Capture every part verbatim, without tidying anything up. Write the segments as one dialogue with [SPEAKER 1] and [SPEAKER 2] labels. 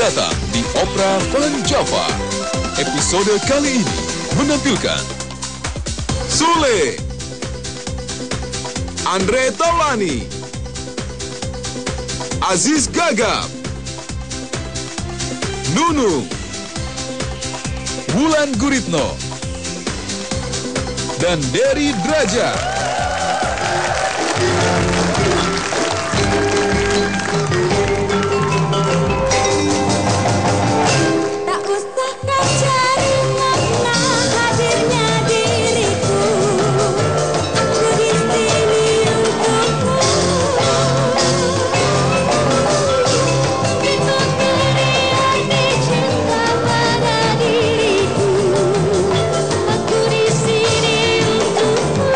[SPEAKER 1] datang di Opera Van Java. Episode kali ini menampilkan Sule, Andre Taulani, Aziz Gagap, Nunung, Wulan Guritno, dan Dery Draja.
[SPEAKER 2] Tak usah kau cari makna hadirnya diriku, aku di sini untukmu. Itu berarti cinta pada diriku, aku di sini untukmu.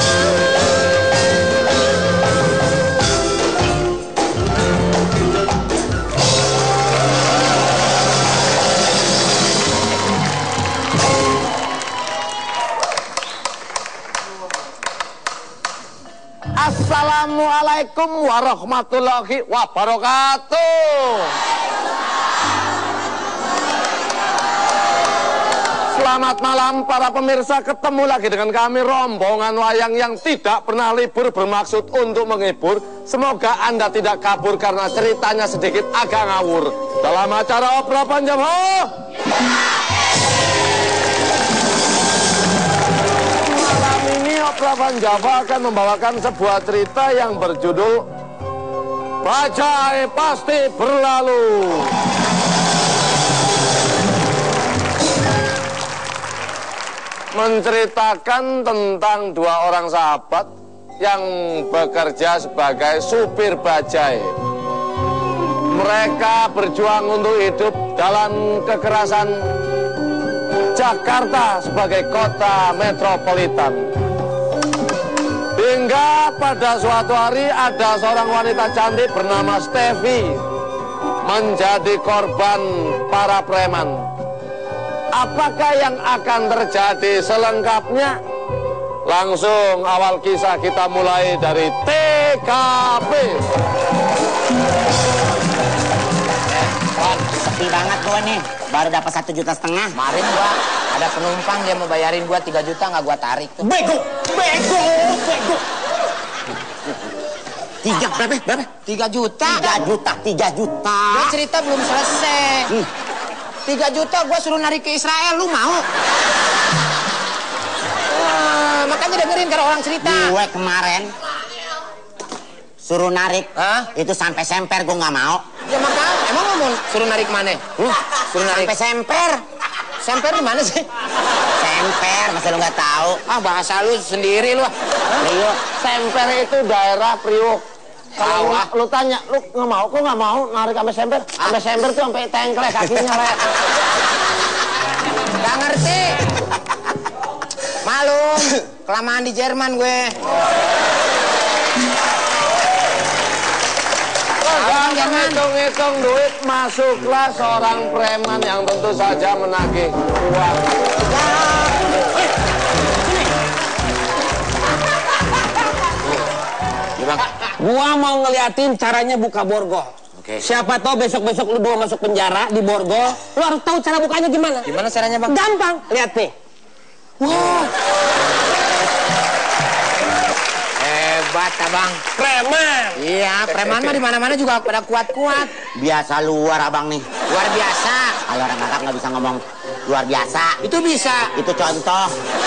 [SPEAKER 3] Assalamualaikum warahmatullahi wabarakatuh. Selamat malam para pemirsa, ketemu lagi dengan kami rombongan wayang yang tidak pernah libur, bermaksud untuk menghibur. Semoga Anda tidak kabur karena ceritanya sedikit agak ngawur dalam acara Opera Van Java. Opera Van Java akan membawakan sebuah cerita yang berjudul Bajai Pasti Berlalu. Menceritakan tentang dua orang sahabat yang bekerja sebagai supir bajai. Mereka berjuang untuk hidup dalam kekerasan Jakarta sebagai kota metropolitan. Hingga pada suatu hari ada seorang wanita cantik bernama Steffi menjadi korban para preman. Apakah yang akan terjadi selengkapnya? Langsung awal kisah kita mulai dari T K P.
[SPEAKER 4] Eh, Wan, sepi banget gue nih. Baru dapat satu juta setengah.
[SPEAKER 5] Kemarin gua ada penumpang dia mau bayarin gua tiga juta, nggak gua tarik tuh.
[SPEAKER 4] Bego, bego, bego. Tiga berapa? Berapa?
[SPEAKER 5] Tiga juta.
[SPEAKER 4] Tiga juta, tiga juta.
[SPEAKER 5] Gua cerita belum selesai.
[SPEAKER 4] Hmm.
[SPEAKER 5] Tiga juta gua suruh narik ke Israel, lu mau? Wah, makanya dengerin kalau orang cerita.
[SPEAKER 4] Gue kemarin suruh narik,
[SPEAKER 5] Hah?
[SPEAKER 4] itu sampai semper gue nggak mau.
[SPEAKER 5] Ya maka emang lu mau suruh narik mana?
[SPEAKER 4] Uh,
[SPEAKER 5] Suruh narik
[SPEAKER 4] sampai semper.
[SPEAKER 5] semper di mana sih?
[SPEAKER 4] Semper, masa lu nggak tahu?
[SPEAKER 5] Ah, bahasa lu sendiri lu.
[SPEAKER 4] Priuk.
[SPEAKER 3] Semper itu daerah Priuk. Kalau
[SPEAKER 5] Tahu, ah.
[SPEAKER 3] lu, lu tanya, lu nggak mau, kok nggak mau narik sampai semper? Sampai semper tuh sampai tengklek kakinya, Le.
[SPEAKER 5] Gak ngerti. Malum, kelamaan di Jerman gue.
[SPEAKER 3] Dan hitung-hitung duit, masuklah seorang preman yang tentu saja menagih uang.
[SPEAKER 5] Bang.
[SPEAKER 6] Gua mau ngeliatin caranya buka borgol.
[SPEAKER 5] Oke.
[SPEAKER 6] Siapa tahu besok-besok lu dua masuk penjara di borgol, lu harus tahu cara bukanya gimana.
[SPEAKER 5] Gimana caranya, Bang?
[SPEAKER 6] Gampang, lihat nih. Wah,
[SPEAKER 5] Hebat, Abang.
[SPEAKER 6] preman.
[SPEAKER 5] Iya, preman mah di mana-mana juga pada kuat-kuat.
[SPEAKER 4] Biasa luar abang nih.
[SPEAKER 5] Luar biasa.
[SPEAKER 4] Kalau orang kakak nggak bisa ngomong luar biasa.
[SPEAKER 5] Itu bisa.
[SPEAKER 4] Itu contoh.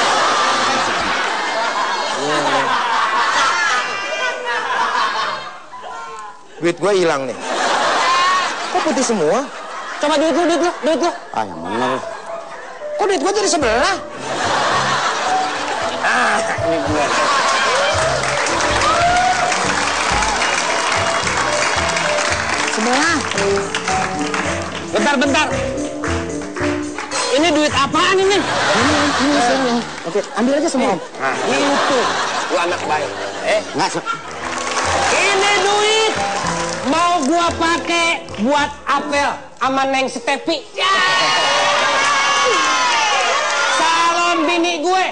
[SPEAKER 5] Duit gue hilang nih. Kok putih semua?
[SPEAKER 6] Coba duit lu, duit lu, duit lu.
[SPEAKER 4] Ah, yang bener.
[SPEAKER 5] Kok duit gue dari sebelah? Ah, ini gue.
[SPEAKER 6] Sebelah. Bentar, bentar. Ini duit apaan ini? Ini, ini, ini. Oke, ambil aja semua.
[SPEAKER 5] Nah,
[SPEAKER 6] Itu.
[SPEAKER 5] lu anak baik. Eh,
[SPEAKER 4] Nggak, se-
[SPEAKER 6] Ini duit mau gua pakai buat apel sama Neng Stepi. Salon bini gue.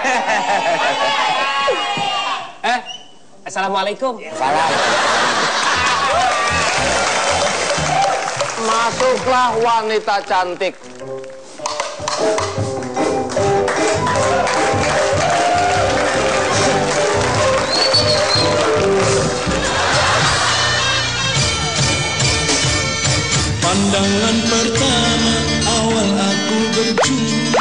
[SPEAKER 6] eh, Assalamualaikum.
[SPEAKER 4] salah.
[SPEAKER 3] Masuklah wanita cantik.
[SPEAKER 7] Pandangan pertama awal aku berjumpa.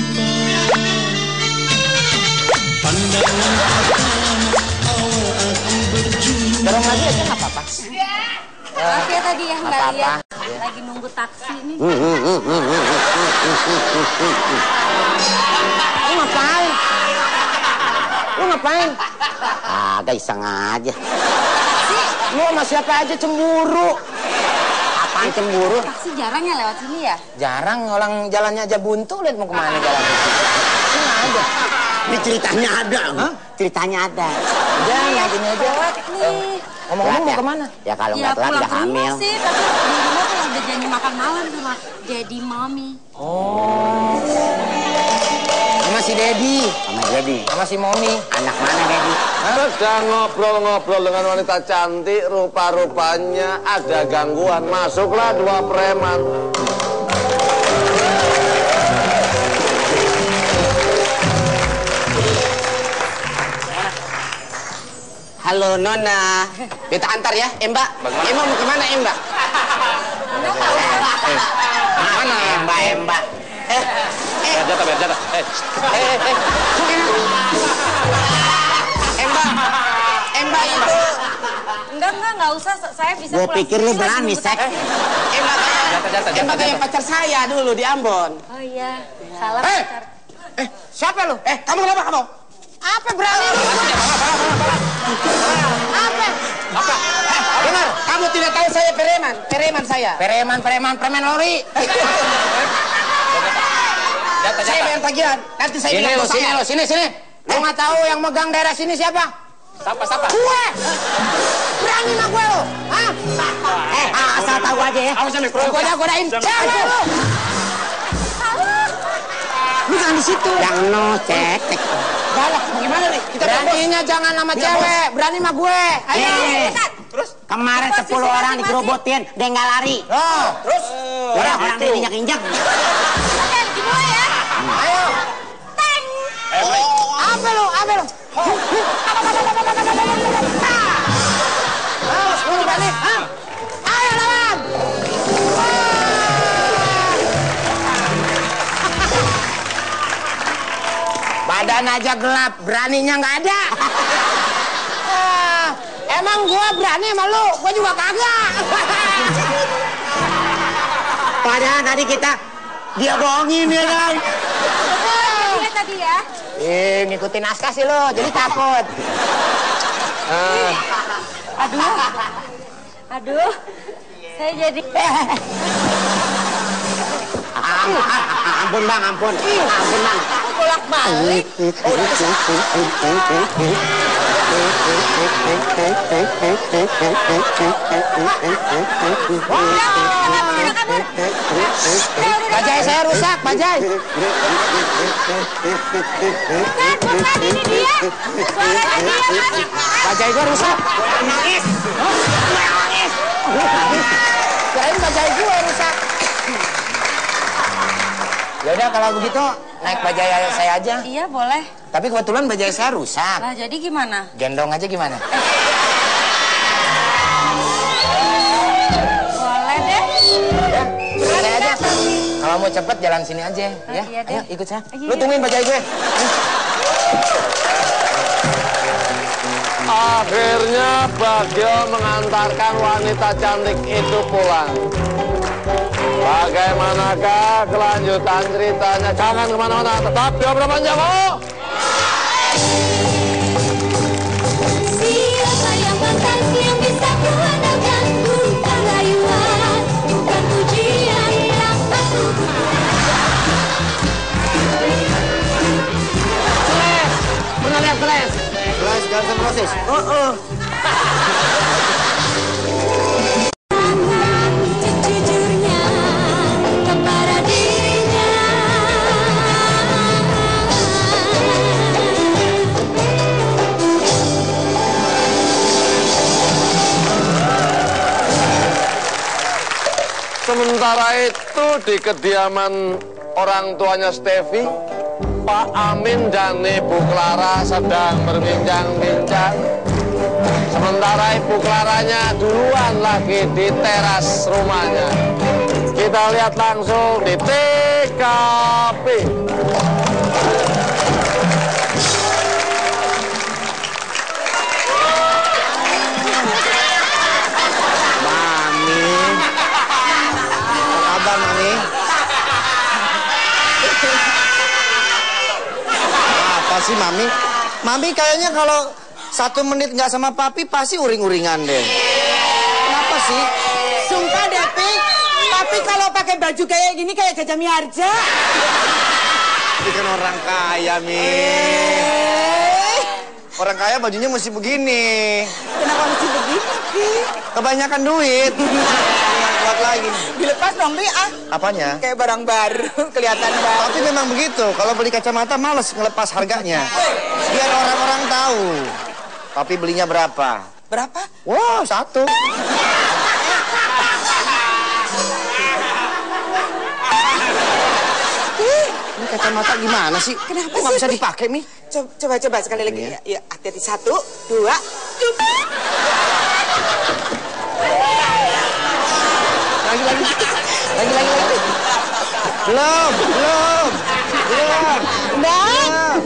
[SPEAKER 7] Pandangan pertama awal aku berjumpa.
[SPEAKER 4] Dorong lagi aja nggak apa-apa.
[SPEAKER 2] Maaf ya tadi ya nggak
[SPEAKER 4] Apa-apa.
[SPEAKER 2] lihat. Lagi nunggu taksi nih.
[SPEAKER 4] Lu ngapain? Lu ngapain? Ah, gak iseng aja. Lu sama siapa aja cemburu. Apaan cemburu?
[SPEAKER 2] Taksi jarang ya lewat sini ya?
[SPEAKER 4] Jarang, orang jalannya aja buntu, lihat mau kemana jalan itu. Ini ada. Ini ceritanya ada. Hah? Ceritanya ada. Udah, ya gini aja.
[SPEAKER 2] Nih.
[SPEAKER 4] Ngomong-ngomong mau
[SPEAKER 2] ya?
[SPEAKER 4] kemana? Ya kalau
[SPEAKER 2] Ya
[SPEAKER 4] nggak telat
[SPEAKER 2] pulang
[SPEAKER 4] udah
[SPEAKER 2] ke rumah
[SPEAKER 4] hamil.
[SPEAKER 2] sih, tapi di rumah tuh udah janji makan malam sama Daddy Mommy.
[SPEAKER 4] Oh. Sama si Dedi. Sama Dedi. Sama si Momi. Anak mana Dedi?
[SPEAKER 3] Sedang ngobrol-ngobrol dengan wanita cantik, rupa-rupanya ada gangguan. Masuklah dua preman.
[SPEAKER 4] Halo Nona. Kita antar ya, Mbak. Mbak mau kemana Mbak? Mana Mbak Mbak? Eh,
[SPEAKER 3] Biar jatah, biar jatah. Eh,
[SPEAKER 4] eh, eh. Mbak. Mbak itu.
[SPEAKER 2] Enggak, enggak, enggak usah. Saya bisa
[SPEAKER 4] Gue
[SPEAKER 2] pulang
[SPEAKER 4] pikir
[SPEAKER 2] sendiri,
[SPEAKER 4] lu
[SPEAKER 2] lagi
[SPEAKER 4] berani,
[SPEAKER 2] nunggu
[SPEAKER 4] Sek.
[SPEAKER 2] taksi.
[SPEAKER 4] Mbak kayak,
[SPEAKER 3] jatah, jatah, jatah,
[SPEAKER 4] Mbak kayak
[SPEAKER 3] jatah.
[SPEAKER 4] pacar saya dulu di Ambon.
[SPEAKER 2] Oh iya, salah
[SPEAKER 4] Eh,
[SPEAKER 2] pacar.
[SPEAKER 4] eh, siapa lu? Eh, kamu kenapa kamu? Apa berani lu? Apa? Apa? Eh, dengar, kamu tidak tahu saya preman, preman saya. Preman, preman, preman lori.
[SPEAKER 3] jatah,
[SPEAKER 4] Saya
[SPEAKER 3] jatah.
[SPEAKER 4] bayar tagihan. Nanti saya
[SPEAKER 3] Sini
[SPEAKER 4] bilang
[SPEAKER 3] lu,
[SPEAKER 4] bos
[SPEAKER 3] sini
[SPEAKER 4] saya.
[SPEAKER 3] lu, sini, sini.
[SPEAKER 4] Lu nggak tahu yang megang daerah sini siapa?
[SPEAKER 3] Sapa, sapa.
[SPEAKER 4] Gue. Berani sama gue lu? Hah? Eh, asal tahu aja ya.
[SPEAKER 3] Awas sampai keluar.
[SPEAKER 4] Goda-godain cewek lu. Lu jangan di situ. Yang no cetek. Galak, gimana nih? Kita beraninya jangan sama cewek, berani sama gue. Ayo. Terus? Kemarin
[SPEAKER 2] Apa sih
[SPEAKER 4] sepuluh
[SPEAKER 2] sih
[SPEAKER 4] orang
[SPEAKER 2] masing-masing?
[SPEAKER 4] dikerobotin, dia nggak lari. Oh, terus? Orang-orang dia injak-injak.
[SPEAKER 2] Oke, dimulai ya.
[SPEAKER 4] Ayo.
[SPEAKER 2] Teng.
[SPEAKER 4] Apa lu? Apa lu? Awas, lu berani? Hah? Ayo lawan. Badan aja gelap, beraninya nggak ada. Ah, emang gua berani sama lu, gua juga kagak. Padahal tadi kita dia bohongin ya kan.
[SPEAKER 2] Lihat tadi ya.
[SPEAKER 4] Eh, ngikutin naskah sih lo, jadi takut.
[SPEAKER 2] Aduh. Aduh. Saya jadi
[SPEAKER 4] Ampun bang, ampun. Ampun bang.
[SPEAKER 2] bolak balik.
[SPEAKER 4] Bajai saya rusak, bajai.
[SPEAKER 2] Bukan, bukan ini dia. Suaranya dia mas.
[SPEAKER 4] Bajai gua rusak. Nangis. Nangis. Kirain bajai gua rusak. Yaudah kalau begitu naik bajai saya aja.
[SPEAKER 2] Iya boleh.
[SPEAKER 4] Tapi kebetulan bajai saya rusak.
[SPEAKER 2] Lah jadi gimana?
[SPEAKER 4] Gendong aja gimana?
[SPEAKER 2] Boleh deh.
[SPEAKER 4] Ya, saya aja. Kalau mau cepet jalan sini aja, ya.
[SPEAKER 2] iya deh.
[SPEAKER 4] Ayo ikut saya.
[SPEAKER 2] Iya,
[SPEAKER 4] Lu
[SPEAKER 2] iya.
[SPEAKER 4] tungguin bajai gue.
[SPEAKER 3] Akhirnya Bagio mengantarkan wanita cantik itu pulang. Bagaimanakah kelanjutan ceritanya? Jangan kemana-mana, tetap di obrolan Panjago.
[SPEAKER 2] Siapa yang pantas yang bisa kuandalkan? Bukan rayuan, bukan pujian yang patut.
[SPEAKER 4] Pernah lihat kelas? Kelas Guns N' Roses? Oh, oh.
[SPEAKER 2] Sejujurnya kepada dirinya.
[SPEAKER 3] Sementara itu di kediaman orang tuanya Stevi, Pak Amin dan Ibu Clara sedang berbincang-bincang. Sementara Ibu Claranya duluan lagi di teras rumahnya. Kita lihat langsung di T K P.
[SPEAKER 5] Mami. Apa kabar, Mami? Apa sih, Mami? Mami kayaknya kalau satu menit nggak sama Papi pasti uring-uringan deh. Kenapa sih?
[SPEAKER 8] Sumpah deh, Pi. Tapi kalau pakai baju kayak gini kayak Jaja Miharja.
[SPEAKER 5] Tapi kan orang kaya, Mi.
[SPEAKER 8] Eh,
[SPEAKER 5] Orang kaya bajunya mesti begini.
[SPEAKER 8] kenapa mesti begini, Pi?
[SPEAKER 5] Kebanyakan duit. Nggak kuat lagi.
[SPEAKER 8] Dilepas dong, Pi. Ah,
[SPEAKER 5] Apanya?
[SPEAKER 8] kayak barang baru, kelihatan baru.
[SPEAKER 5] Tapi memang begitu. Kalau beli kacamata males ngelepas harganya. Biar orang-orang tahu. Tapi belinya berapa?
[SPEAKER 8] Berapa?
[SPEAKER 5] Wah, satu. Ini kacamata gimana sih?
[SPEAKER 8] Kenapa
[SPEAKER 5] Kok nggak
[SPEAKER 8] sih,
[SPEAKER 5] bisa
[SPEAKER 8] Pi?
[SPEAKER 5] dipakai, Mi?
[SPEAKER 8] Coba, coba, coba sekali lagi.
[SPEAKER 5] Ini
[SPEAKER 8] Ya, ya, hati-hati. Satu, dua, tiga.
[SPEAKER 5] Lagi, lagi. Lagi, lagi, lagi. Belum, belum. Belum.
[SPEAKER 8] Dan,
[SPEAKER 5] Belum.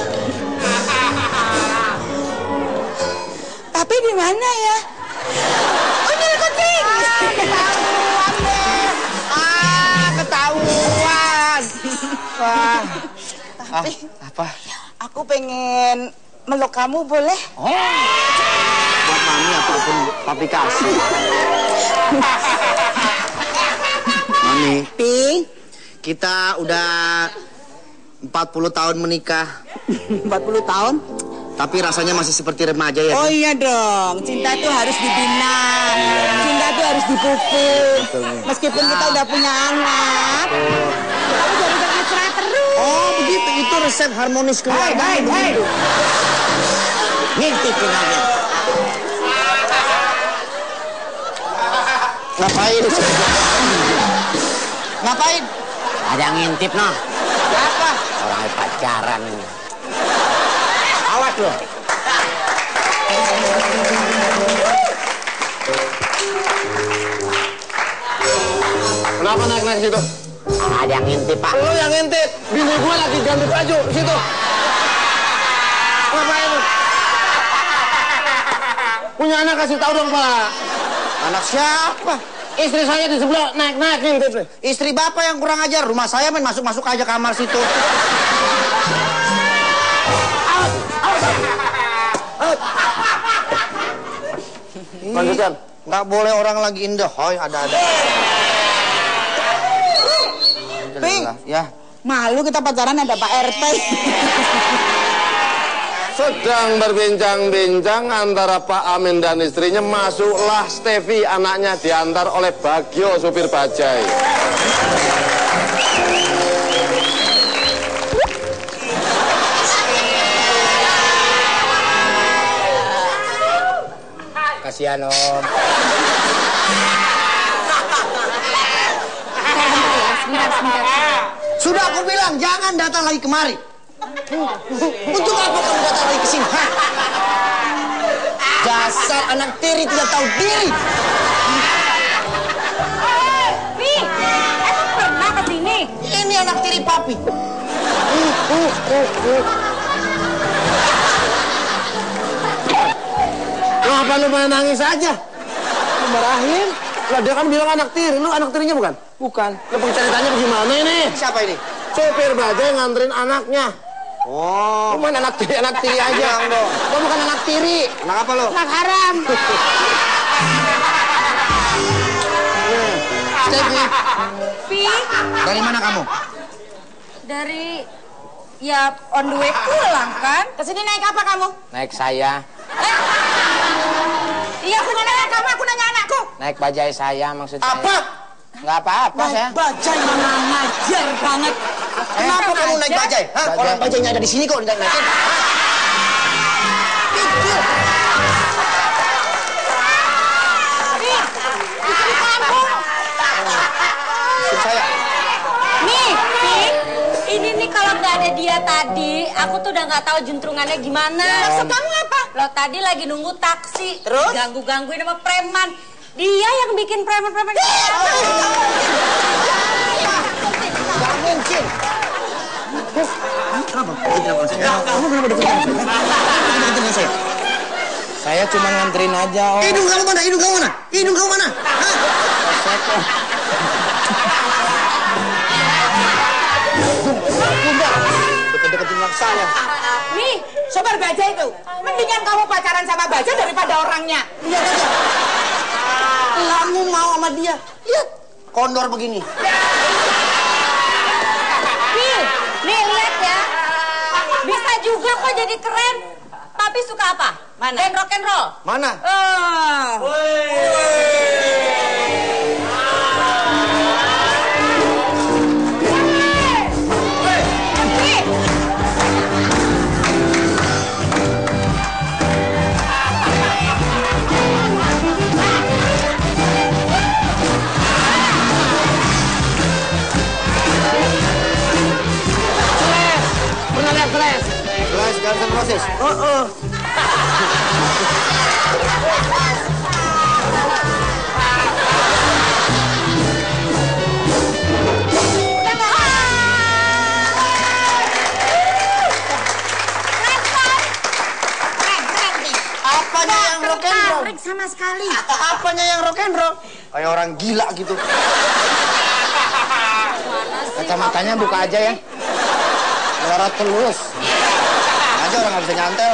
[SPEAKER 8] tapi di mana ya? Oh, ini kucing.
[SPEAKER 5] Ketahuan deh. Ah, ketahuan. Wah. Ah, apa?
[SPEAKER 8] Aku pengen meluk kamu, boleh?
[SPEAKER 5] Oh. Buat Mami apapun Papi kasih. Mami,
[SPEAKER 8] Pi,
[SPEAKER 5] kita udah empat puluh tahun menikah.
[SPEAKER 8] empat puluh tahun?
[SPEAKER 5] Tapi rasanya masih seperti remaja ya.
[SPEAKER 8] Oh
[SPEAKER 5] Mi?
[SPEAKER 8] iya dong, cinta itu harus dibina, cinta itu harus dipupuk. Meskipun kita udah punya anak, tapi jadi mesra terus.
[SPEAKER 5] Oh begitu, itu resep harmonis keluarga.
[SPEAKER 8] Hai, hai, hai.
[SPEAKER 5] begitu. Ngintipin aja. Ngapain? Ngapain?
[SPEAKER 4] Ada yang ngintip, noh.
[SPEAKER 5] Siapa?
[SPEAKER 4] Orang pacaran ini.
[SPEAKER 5] Awas lo.
[SPEAKER 3] Kenapa naik-naik situ?
[SPEAKER 4] Ada yang ngintip, Pak.
[SPEAKER 3] Lu yang ngintip, bini gue lagi ganti baju situ. Ngapain lu? Punya anak kasih tahu dong, Pak.
[SPEAKER 5] Anak siapa?
[SPEAKER 3] Istri saya di sebelah naik-naik ngintip nih.
[SPEAKER 5] Istri bapak yang kurang ajar. Rumah saya main masuk-masuk aja kamar situ.
[SPEAKER 3] Lanjutkan.
[SPEAKER 5] Nggak boleh orang lagi indah. Hoi, ada-ada.
[SPEAKER 8] Pi,
[SPEAKER 5] Ya.
[SPEAKER 8] malu kita pacaran ada Pak R T.
[SPEAKER 3] Sedang berbincang-bincang antara Pak Amin dan istrinya, masuklah Stevi, anaknya diantar oleh Bagio, supir bajai.
[SPEAKER 4] Kasihan, Om.
[SPEAKER 5] Sudah aku bilang jangan datang lagi kemari. Untuk apa kamu datang lagi ke sini? Hah? Dasar anak tiri tidak tahu diri.
[SPEAKER 2] Pi, emang pernah kesini?
[SPEAKER 5] Ini anak tiri papi.
[SPEAKER 3] Kenapa lu main nangis aja? Lu marahin? Lah dia kan bilang anak tiri, lu anak tirinya bukan? Bukan. Lu ceritanya bagaimana ini?
[SPEAKER 5] Siapa ini?
[SPEAKER 3] Supir bajai nganterin anaknya.
[SPEAKER 5] Oh,
[SPEAKER 3] Lu main anak tiri, anak tiri aja.
[SPEAKER 5] Bilang dong.
[SPEAKER 3] Lu bukan anak tiri.
[SPEAKER 5] anak apa lo?
[SPEAKER 8] Anak haram.
[SPEAKER 5] Stevi,
[SPEAKER 2] Pi,
[SPEAKER 5] dari mana kamu?
[SPEAKER 2] dari ya on the way pulang kan?
[SPEAKER 8] Kesini naik apa kamu?
[SPEAKER 4] Naik saya,
[SPEAKER 8] Iya, aku nanya kamu, aku nanya anakku.
[SPEAKER 4] naik bajai saya maksud saya.
[SPEAKER 5] Apa?
[SPEAKER 4] Nggak apa-apa, saya.
[SPEAKER 8] Bajai mana ngajar banget.
[SPEAKER 5] Kenapa kamu naik bajai? Hah?
[SPEAKER 4] Bajai.
[SPEAKER 5] Orang bajainya ada di sini kok, naik naikin. Pikir.
[SPEAKER 8] Pi, itu di kampung.
[SPEAKER 2] Ini kalau nggak ada dia tadi, aku tuh udah nggak tahu juntrungannya gimana.
[SPEAKER 8] Maksud kamu apa?
[SPEAKER 2] Lo tadi lagi nunggu taksi,
[SPEAKER 8] Terus?
[SPEAKER 2] ganggu-gangguin sama preman. Dia yang bikin preman-preman.
[SPEAKER 5] Gak mungkin. Terus, kenapa? Kamu kenapa deketin saya? Kenapa deketin saya? Saya cuma nganterin aja, Om. Hidung kamu mana? Hidung kamu mana? Hidung kamu mana? Hah? Bunda, deket-deketin yang saya.
[SPEAKER 8] Nih, sobar baja itu. Mendingan kamu pacaran sama baja daripada orangnya.
[SPEAKER 5] Lihat aja. Kamu mau sama dia. Lihat, kondor begini.
[SPEAKER 2] Nih, nih lihat ya. Bisa juga kok jadi keren. Papi suka apa?
[SPEAKER 8] Mana?
[SPEAKER 2] Band rock and roll.
[SPEAKER 5] Mana?
[SPEAKER 8] Ah.
[SPEAKER 3] Pernah lihat Slash?
[SPEAKER 5] Guys, Guns N' Roses.
[SPEAKER 3] Oh, oh.
[SPEAKER 5] Apanya yang rock and roll?
[SPEAKER 8] Tertarik sama sekali.
[SPEAKER 5] Apanya yang rock and roll? Kayak orang gila gitu. Kacamatanya buka aja ya. Melorot terus. Aja orang nggak bisa nyantel.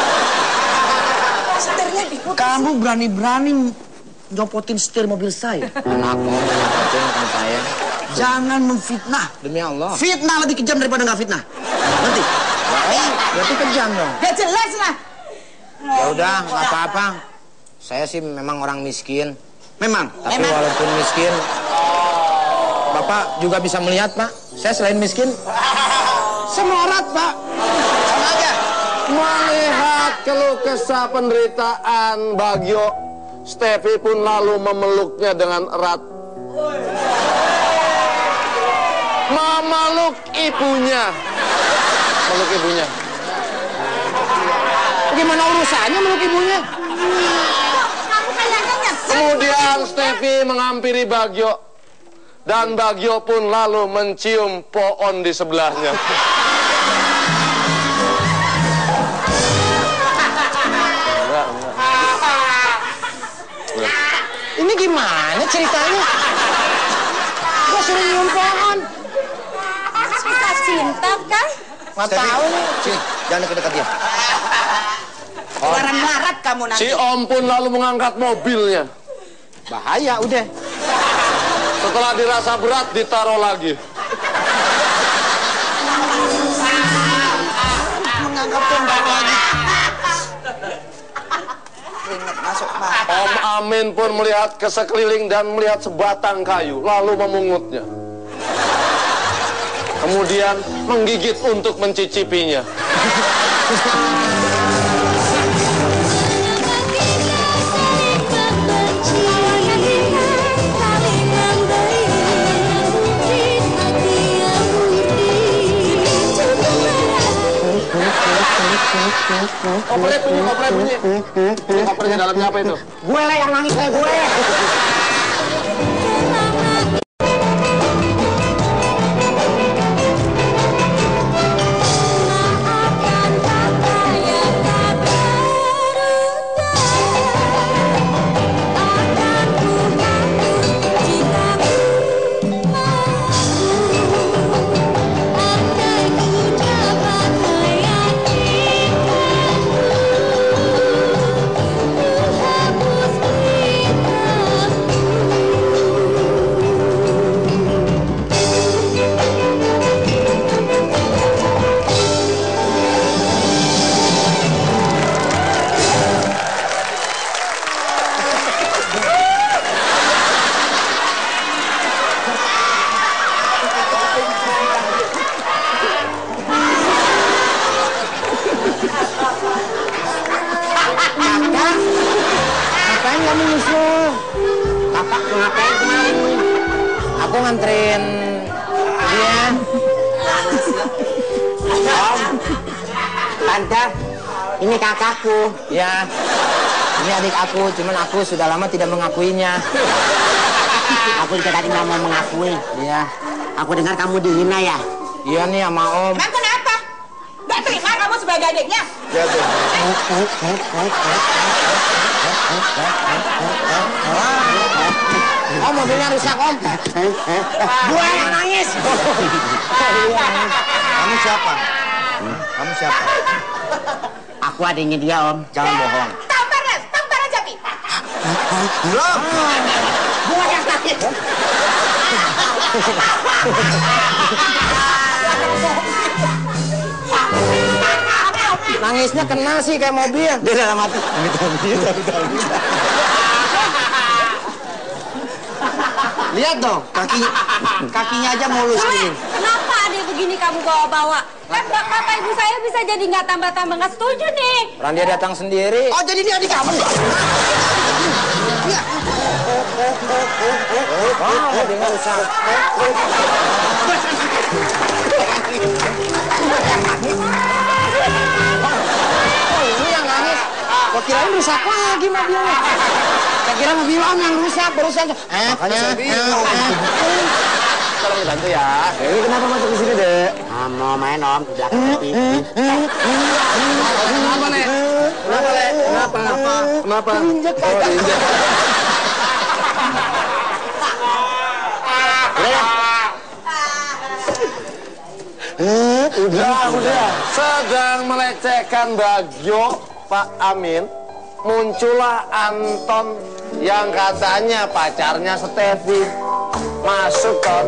[SPEAKER 8] Setirnya diputus.
[SPEAKER 5] Kamu berani-berani nyopotin setir mobil saya. Anak mau nyopotin kan saya. Jangan memfitnah. Demi Allah. Fitnah lebih kejam daripada nggak fitnah. Nanti. Eh, berarti kejam dong.
[SPEAKER 8] Ya jelas lah.
[SPEAKER 5] Ya udah, nggak apa-apa. Saya sih memang orang miskin. Memang. Tapi
[SPEAKER 8] Memang.
[SPEAKER 5] walaupun miskin, Bapak juga bisa melihat, Pak. Saya selain miskin, semorat, Pak. Sama aja.
[SPEAKER 3] Melihat keluh kesah penderitaan Bagio, Steffi pun lalu memeluknya dengan erat. Memeluk ibunya. Meluk ibunya.
[SPEAKER 5] Gimana urusannya meluk ibunya?
[SPEAKER 8] Kamu kayaknya nyesel.
[SPEAKER 3] Kemudian Steffi menghampiri Bagio. Dan Bagio pun lalu mencium pohon di sebelahnya. Enggak, enggak.
[SPEAKER 5] Ini gimana ceritanya? Gua suruh nyium pohon.
[SPEAKER 2] Kita cinta kan?
[SPEAKER 5] Nggak tahu nih. Sini, jangan deket-deket dia.
[SPEAKER 8] Keluaran melarat kamu nanti.
[SPEAKER 3] Si Om pun lalu mengangkat mobilnya.
[SPEAKER 5] Bahaya, udah.
[SPEAKER 3] Setelah dirasa berat, ditaruh lagi.
[SPEAKER 5] Mengangkat tembak lagi.
[SPEAKER 8] Keringat masuk, Pak.
[SPEAKER 3] Om Amin pun melihat ke sekeliling dan melihat sebatang kayu, lalu memungutnya. Kemudian menggigit untuk mencicipinya. Kopernya bunyi, kopernya bunyi. Ini kopernya dalamnya apa itu?
[SPEAKER 5] Gue lah yang nangis kayak gue.
[SPEAKER 2] Maafkan kata yang tak berubah. Akan ku hapus jika ku mampu. Andai ku dapat meyakinkanmu, ku hapus
[SPEAKER 5] Ngapain kamu nyusul? Kakak ngapain kemarin? Aku nganterin dia.
[SPEAKER 4] Ini kakakku.
[SPEAKER 5] Ya. Ini adik aku, cuman aku sudah lama tidak mengakuinya.
[SPEAKER 4] Aku juga tadi nggak mau mengakui.
[SPEAKER 5] Iya.
[SPEAKER 4] Aku dengar kamu dihina ya.
[SPEAKER 5] Iya nih sama Om.
[SPEAKER 8] Emang kenapa? Nggak terima kamu sebagai adiknya?
[SPEAKER 5] Ya tuh. Om, mobilnya rusak, Om. Buang nangis. Kamu siapa? Kamu siapa?
[SPEAKER 4] Aku adiknya dia, Om.
[SPEAKER 5] Jangan bohong.
[SPEAKER 8] Tampar, Res. Tampar aja, Pi.
[SPEAKER 5] Belum.
[SPEAKER 4] Gua yang sakit.
[SPEAKER 5] Nangisnya kena sih kayak mobil.
[SPEAKER 4] Dia dalam hati.
[SPEAKER 5] Lihat dong, kaki kakinya aja mulus gini.
[SPEAKER 2] Kenapa adik begini kamu bawa-bawa? Kan bapak ibu saya bisa jadi nggak tambah-tambah nggak setuju nih.
[SPEAKER 5] Orang dia datang sendiri.
[SPEAKER 8] Oh, jadi dia adik kamu? Iya.
[SPEAKER 5] Wah, mobilnya rusak. Oh, ini yang nangis. Gua kirain rusak lagi mobilnya. Saya kira mobil Om yang rusak, barusan. Eh, makanya saya bingung. Tolong dibantu ya. Ini kenapa masuk ke sini, Dek?
[SPEAKER 4] Ah, mau main, Om. Di belakang T V.
[SPEAKER 3] Kenapa, Nek? Kenapa, Nek? Kenapa? Kenapa? Kenapa?
[SPEAKER 5] Diinjek.
[SPEAKER 3] Oh, diinjek. Udah, udah. Sedang melecehkan Bagio, Pak Amin, muncullah Anton yang katanya pacarnya Stevi. Masuk, Ton.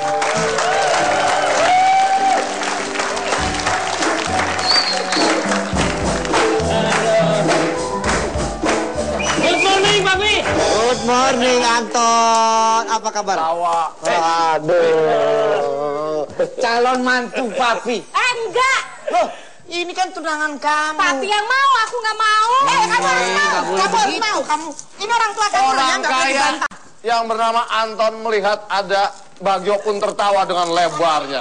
[SPEAKER 6] Good morning, Papi.
[SPEAKER 5] Good morning, Anton. Apa kabar?
[SPEAKER 3] Tawa.
[SPEAKER 5] Aduh. Calon mantu Papi.
[SPEAKER 2] Eh, enggak.
[SPEAKER 5] Loh, ini kan tunangan kamu.
[SPEAKER 2] Papi yang mau, aku nggak mau.
[SPEAKER 8] Eh, kamu harus mau.
[SPEAKER 5] nggak boleh
[SPEAKER 8] Kamu harus
[SPEAKER 5] begitu.
[SPEAKER 8] mau. Kamu. Ini orang tua kamu ya,
[SPEAKER 3] Orang
[SPEAKER 8] nggak boleh
[SPEAKER 3] kaya
[SPEAKER 8] dibantah.
[SPEAKER 3] yang bernama Anton melihat ada Bagio pun tertawa dengan lebarnya.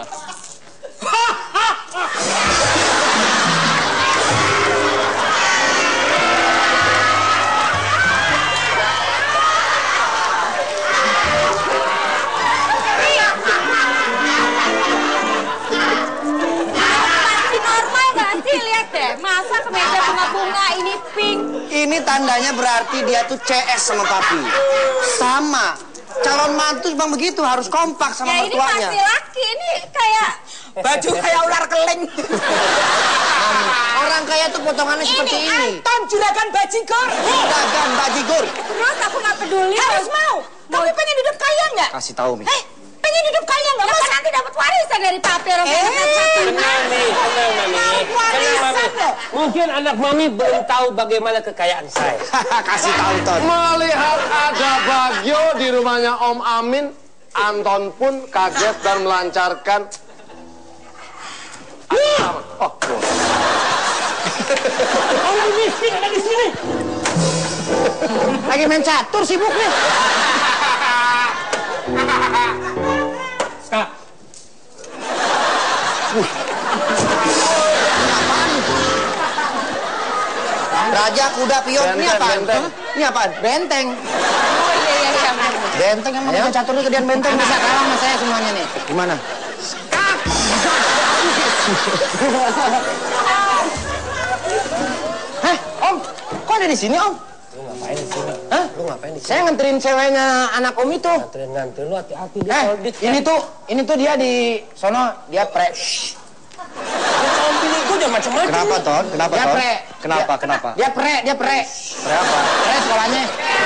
[SPEAKER 2] Masih normal nggak sih? Lihat deh, masa kemeja bunga-bunga ini pink.
[SPEAKER 5] Ini tandanya berarti dia tuh C S sama Papi. Sama. Calon mantu bang begitu harus kompak sama
[SPEAKER 2] Ya ini
[SPEAKER 5] mertuanya.
[SPEAKER 2] masih laki, ini kayak
[SPEAKER 8] Baju kayak ular keling.
[SPEAKER 5] Orang kaya tuh potongannya seperti
[SPEAKER 8] Ini
[SPEAKER 5] ini.
[SPEAKER 8] Anton juragan bajigor.
[SPEAKER 5] Dagang bajigur.
[SPEAKER 2] terus aku nggak peduli.
[SPEAKER 8] Harus mau. Kamu pengen hidup kaya nggak?
[SPEAKER 5] Kasih tahu Mi.
[SPEAKER 8] Eh, pengen hidup kaya nggak?
[SPEAKER 2] Ya kan nanti dapat warisan dari papi orang
[SPEAKER 8] Eh,
[SPEAKER 2] satu.
[SPEAKER 6] Tenang, Mi. Tenang, Mami.
[SPEAKER 8] warisan
[SPEAKER 6] Tenang, Mami.
[SPEAKER 8] loh.
[SPEAKER 6] Mungkin anak Mami belum tahu bagaimana kekayaan saya.
[SPEAKER 5] Kasih tahu Ton.
[SPEAKER 3] Melihat ada Bagio di rumahnya Om Amin, Anton pun kaget dan melancarkan. Oh,
[SPEAKER 6] Orang miskin ada di sini.
[SPEAKER 5] Lagi main catur sibuk nih.
[SPEAKER 6] Kak,
[SPEAKER 5] Raja kuda pion ini
[SPEAKER 3] Benteng,
[SPEAKER 5] apaan?
[SPEAKER 3] benteng.
[SPEAKER 5] Ini apaan? Benteng.
[SPEAKER 2] Oh iya iya iya.
[SPEAKER 5] Benteng emang main caturnya gedean benteng bisa kalah sama saya semuanya nih. Gimana? Hah, Om? Kok ada di sini, Om?
[SPEAKER 6] lu ngapain di sini?
[SPEAKER 5] Hah?
[SPEAKER 6] Lu ngapain di sini?
[SPEAKER 5] Saya nganterin ceweknya anak Om itu.
[SPEAKER 6] Nganterin-nganterin lu hati-hati dia
[SPEAKER 5] Eh,
[SPEAKER 6] audit.
[SPEAKER 5] ini tuh, ini tuh dia di sono, dia pre.
[SPEAKER 6] Om pilih itu jangan macam-macam.
[SPEAKER 5] Kenapa, Ton? Kenapa, Dia Ton? pre. Kenapa, Dia- kenapa?
[SPEAKER 3] Ya.
[SPEAKER 5] Dia pre, dia pre. Pre apa? Pre sekolahnya.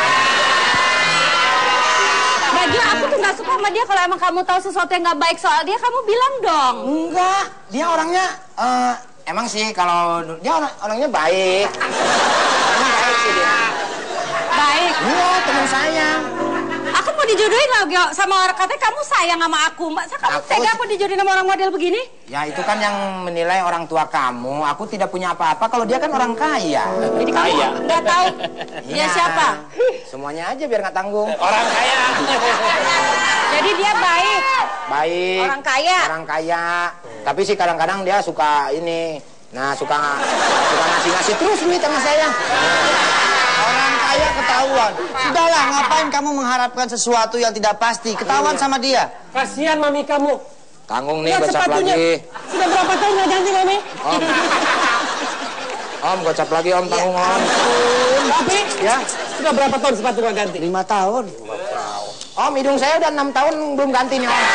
[SPEAKER 2] Bagio, aku tuh nggak suka sama dia. Kalau emang kamu tahu sesuatu yang nggak baik soal dia, kamu bilang dong.
[SPEAKER 5] Enggak, dia orangnya eh, emang sih kalau dia orang, orangnya baik. Orangnya baik sih dia.
[SPEAKER 2] Baik.
[SPEAKER 5] Iya, teman saya.
[SPEAKER 2] Aku mau dijodohin loh, Gio, sama orang katanya kamu sayang sama aku. Masa kamu
[SPEAKER 5] Aku-
[SPEAKER 2] tega aku dijodohin sama orang model begini?
[SPEAKER 5] Ya itu kan yang menilai orang tua kamu. Aku tidak punya apa-apa kalau dia kan orang kaya.
[SPEAKER 2] Jadi kamu nggak tahu dia
[SPEAKER 5] Iya.
[SPEAKER 2] siapa?
[SPEAKER 5] Semuanya aja biar nggak tanggung.
[SPEAKER 6] Orang kaya.
[SPEAKER 2] Jadi dia baik.
[SPEAKER 5] Baik.
[SPEAKER 2] Orang kaya.
[SPEAKER 5] Orang kaya. Tapi sih kadang-kadang dia suka ini
[SPEAKER 4] Nah, suka suka ngasih-ngasih terus duit sama saya.
[SPEAKER 5] Orang kaya ketahuan. Sudahlah, ngapain kamu mengharapkan sesuatu yang tidak pasti? Ketahuan sama dia.
[SPEAKER 6] Kasihan mami kamu.
[SPEAKER 4] Tanggung nih,
[SPEAKER 6] Lihat
[SPEAKER 4] gocap
[SPEAKER 6] sepatunya.
[SPEAKER 4] lagi.
[SPEAKER 6] Sudah berapa tahun nggak ganti mami?
[SPEAKER 4] Om. Om, gocap lagi om, tanggung om.
[SPEAKER 6] Tapi
[SPEAKER 5] Ya,
[SPEAKER 6] sudah berapa tahun sepatu nggak ganti?
[SPEAKER 5] lima tahun.
[SPEAKER 4] Om, hidung saya udah enam tahun belum ganti nih om.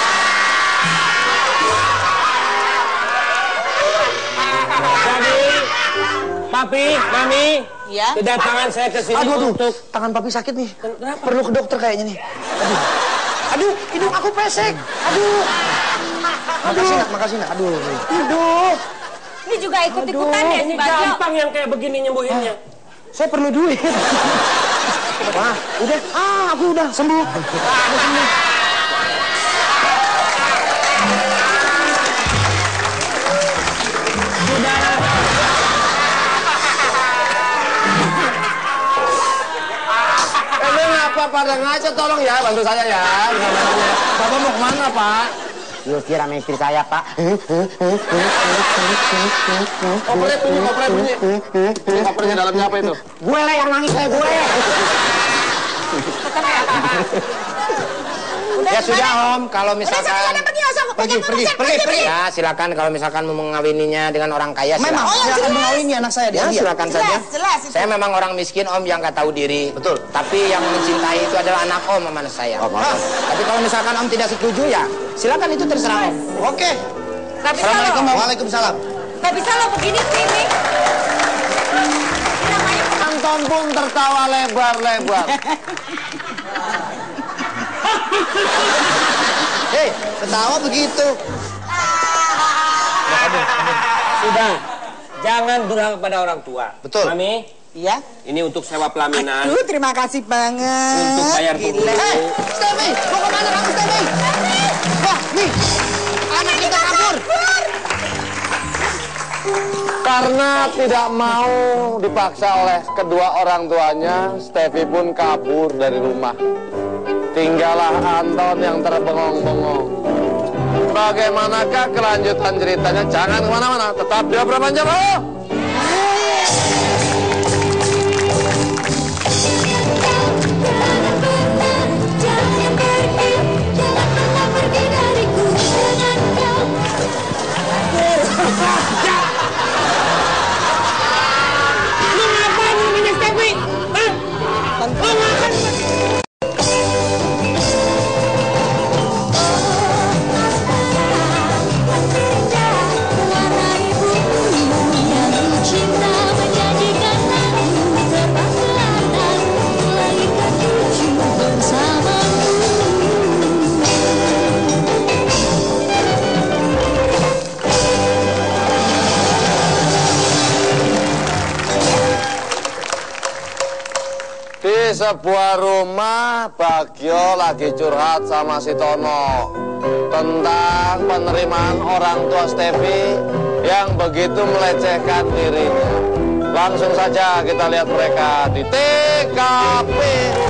[SPEAKER 6] Jadi, papi, mami,
[SPEAKER 8] Ya.
[SPEAKER 6] kedatangan saya ke sini
[SPEAKER 5] Aduh, aduh,
[SPEAKER 6] untuk
[SPEAKER 5] tangan papi sakit nih.
[SPEAKER 6] Kenapa?
[SPEAKER 5] Perlu ke dokter kayaknya nih. Aduh, aduh, hidung aku pesek. Aduh, makasih nak, makasih nak. Aduh, aduh,
[SPEAKER 8] Ini juga ikut-ikutan ya si
[SPEAKER 6] ini
[SPEAKER 8] Bagio.
[SPEAKER 6] gampang yang kayak begini nyembuhinnya.
[SPEAKER 5] saya perlu duit. Wah, udah, ah, aku udah sembuh. Udah sembuh.
[SPEAKER 3] Emang apa pada ngaca, tolong ya, bantu saya ya. Bapak mau kemana, Pak?
[SPEAKER 4] Diusir sama istri saya, Pak.
[SPEAKER 3] Kopret bunyi, kopret bunyi. Ini kopernya dalamnya apa itu?
[SPEAKER 4] Gue lah yang nangis, saya gue. Ya sudah om, kalau misalkan
[SPEAKER 8] pergi, Osok.
[SPEAKER 5] Pergi, pergi, pergi, pergi.
[SPEAKER 4] ya silakan kalau misalkan mau mengawininya dengan orang kaya
[SPEAKER 5] Memang,
[SPEAKER 4] silakan.
[SPEAKER 5] silakan mengawini anak saya dia.
[SPEAKER 4] Ya, silakan saja.
[SPEAKER 8] Jelas, jelas itu.
[SPEAKER 4] Saya memang orang miskin om yang nggak tahu diri.
[SPEAKER 5] Betul.
[SPEAKER 4] Tapi yang mencintai itu adalah anak om sama anak saya.
[SPEAKER 5] Ah,
[SPEAKER 4] Tapi kalau misalkan om tidak setuju ya silakan, itu terserah om.
[SPEAKER 5] Oke.
[SPEAKER 8] Gak bisa
[SPEAKER 5] Assalamualaikum,
[SPEAKER 8] lo.
[SPEAKER 5] Om. Waalaikumsalam.
[SPEAKER 8] Gak bisa lo begini sih ini. Ini namanya
[SPEAKER 3] Anton pun tertawa lebar-lebar.
[SPEAKER 5] Hei, ketawa begitu.
[SPEAKER 6] Sudah, jangan durhaka pada orang tua.
[SPEAKER 5] Betul.
[SPEAKER 6] Mami,
[SPEAKER 8] Iya.
[SPEAKER 6] ini untuk sewa pelaminan.
[SPEAKER 8] Aduh, terima kasih banget.
[SPEAKER 6] Untuk bayar
[SPEAKER 8] Gila.
[SPEAKER 6] penghulu.
[SPEAKER 5] Hei, Steffi, mau kemana kamu, Steffi? Wah, nih, anak kita kabur.
[SPEAKER 3] Karena tidak mau dipaksa oleh kedua orang tuanya, Steffi pun kabur dari rumah. Tinggallah Anton yang terbengong-bengong. Bagaimanakah kelanjutan ceritanya? Jangan kemana-mana, tetap di Obrolan Jawa.
[SPEAKER 2] Jangan pergi, jangan pernah pergi dariku dengan kau.
[SPEAKER 6] Lu ngapain lu minyak Steffi? Hah? Lu ngapain?
[SPEAKER 2] Warnai bumi yang cinta menjanjikan aku terbang selatan melahirkan cucu bersamamu.
[SPEAKER 3] Di sebuah rumah, Bagio lagi curhat sama si Tono tentang penerimaan orang tua Steffi yang begitu melecehkan dirinya. Langsung saja kita lihat mereka di T K P.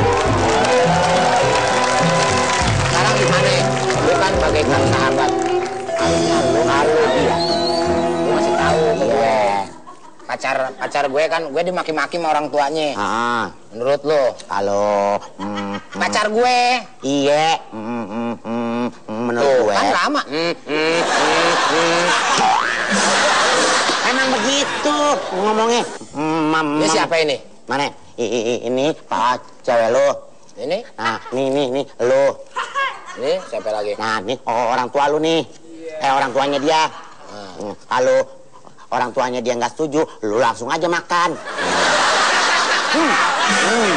[SPEAKER 4] Sekarang gimana? Lu kan bagaikan sahabat. Halunya lu halu dia. Lu masih tahu ke gue. Pacar pacar gue kan gue dimaki-maki sama orang tuanya. Ah. Menurut lu? Halo. Hmm, pacar gue. Iya. Hmm, hmm, hmm, menurut gue. Kan lama. Hmm, hmm, hmm, hmm. Emang begitu ngomongnya. Hmm, mam, ini siapa ini? Mana? I, i, i, ini pak cewek lu. Ini? Nah, nih nih nih lu. Ini siapa lagi? Nah, nih oh, orang tua lu nih. Eh orang tuanya dia. Hmm, halo. Orang tuanya dia nggak setuju, lu langsung aja makan. Hmm. Hmm.